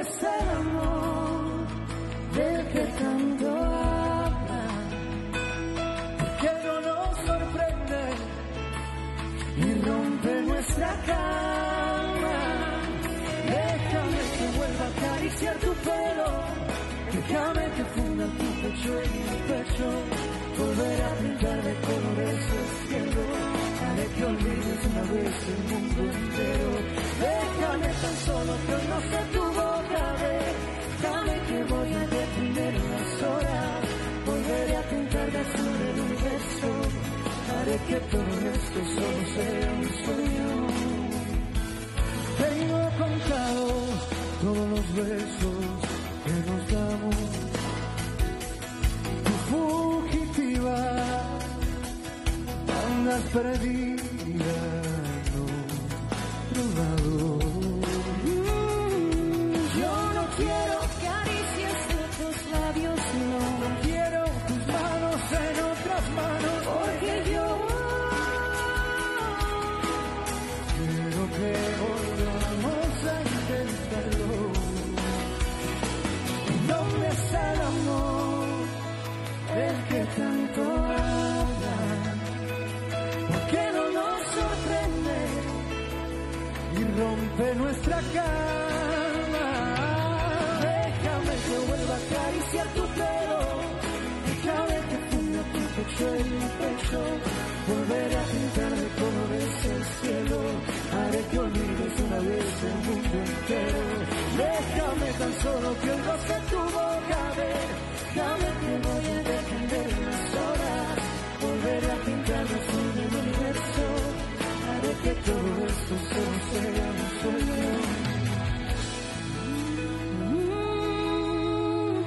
es el amor del que tanto habla? Que no nos sorprende y rompe nuestra calma. Déjame que vuelva a acariciar tu pelo, déjame que funda tu pecho en mi pecho, volver a pintar de colores el cielo, haré que olvides una vez el mundo entero. Déjame tan solo que hoy no sea tu boca, déjame que voy a detener las horas, volveré a pintar de azul el universo, haré que todo esto solo sea un sueño. Tengo contados todos los besos que nos damos. Tu fugitiva, andas perdida en otro lado. Yo no quiero caricias de tus labios, no. No quiero tus manos en otras manos, Porque yo quiero que volvamos a intentarlo. ¿dónde está el amor del que tanto habla? ¿Por qué no nos sorprende Y rompe nuestra calma. Déjame que vuelva a acariciar tu pelo, déjame que funda tu pecho en mi pecho, volveré a pintar de colores el cielo, haré que olvides una vez el mundo entero. Déjame tan solo que hoy goce tu boca, déjame que voy a defender las horas, volveré a pintar de azul el universo, haré que todo esto solo sea un sueño.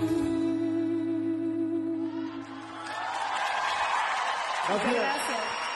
Muchas gracias.